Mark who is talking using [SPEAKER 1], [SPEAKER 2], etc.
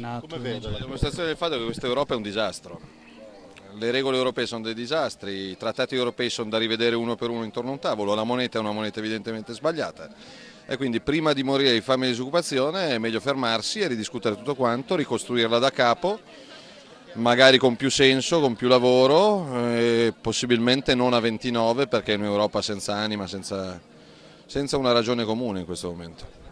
[SPEAKER 1] nato.
[SPEAKER 2] Come vedo, la dimostrazione del fatto che questa Europa è un disastro. Le regole europee sono dei disastri, i trattati europei sono da rivedere uno per uno intorno a un tavolo, la moneta è una moneta evidentemente sbagliata e quindi prima di morire di fame e disoccupazione è meglio fermarsi e ridiscutere tutto quanto, ricostruirla da capo, magari con più senso, con più lavoro e possibilmente non a 29 perché è un'Europa senza anima, senza una ragione comune in questo momento.